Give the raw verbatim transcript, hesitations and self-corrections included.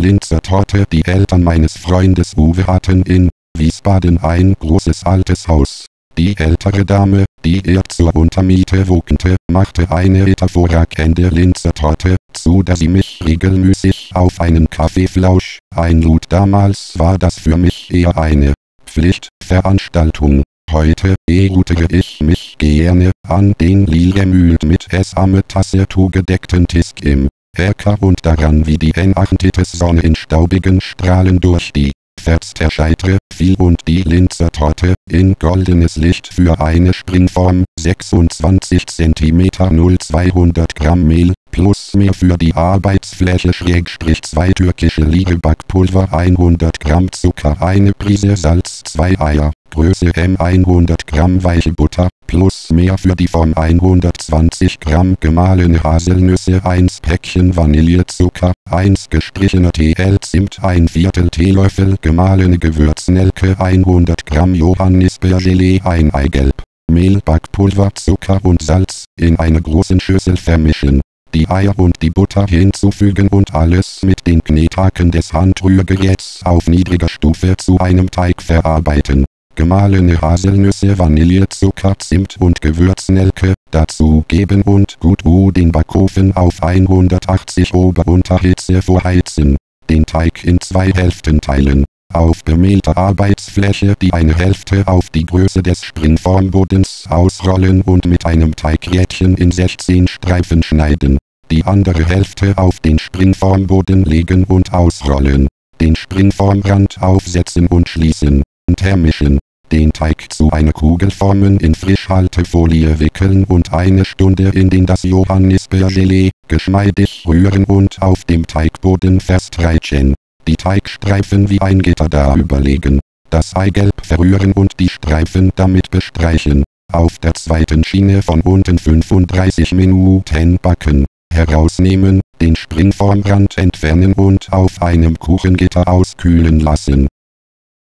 Linzertorte. Die Eltern meines Freundes Uwe hatten in Wiesbaden ein großes altes Haus. Die ältere Dame, die er zur Untermiete wohnte, machte eine hervorragende Linzertorte, so dass sie mich regelmäßig auf einen Kaffeeflausch einlud. Damals war das für mich eher eine Pflichtveranstaltung. Heute erinnere ich mich gerne an den Lillemühlt mit Samttasse zugedeckten Tisch im Erker und daran, wie die entartete Sonne in staubigen Strahlen durch die Fensterscheibe fiel und die Linzertorte in goldenes Licht für eine Springform sechsundzwanzig Zentimeter zweihundert Gramm Mehl plus mehr für die Arbeitsfläche Schrägstrich zwei türkische Lire Backpulver hundert Gramm Zucker eine Prise Salz zwei Eier Größe M hundert Gramm weiche Butter plus mehr für die Form hundertzwanzig Gramm gemahlene Haselnüsse eins Päckchen Vanillezucker eins gestrichener T L Zimt ein Viertel Teelöffel gemahlene Gewürznelke hundert Gramm Johannisbeergelee ein Eigelb, Mehl Backpulver Zucker und Salz in einer großen Schüssel vermischen. Die Eier und die Butter hinzufügen und alles mit den Knethaken des Handrührgeräts auf niedriger Stufe zu einem Teig verarbeiten. Gemahlene Haselnüsse, Vanillezucker, Zimt und Gewürznelke dazugeben und gut den Backofen auf hundertachtzig Ober-Unterhitze vorheizen. Den Teig in zwei Hälften teilen. Auf bemehlter Arbeitsfläche die eine Hälfte auf die Größe des Springformbodens ausrollen und mit einem Teigrädchen in sechzehn Streifen schneiden. Die andere Hälfte auf den Springformboden legen und ausrollen. Den Springformrand aufsetzen und schließen. Und vermischen. Den Teig zu einer Kugel formen, in Frischhaltefolie wickeln und eine Stunde in den das Johannisbeergelee geschmeidig rühren und auf dem Teigboden festreichen. Die Teigstreifen wie ein Gitter darüber legen. Das Eigelb verrühren und die Streifen damit bestreichen. Auf der zweiten Schiene von unten fünfunddreißig Minuten backen. Herausnehmen, den Springformrand entfernen und auf einem Kuchengitter auskühlen lassen.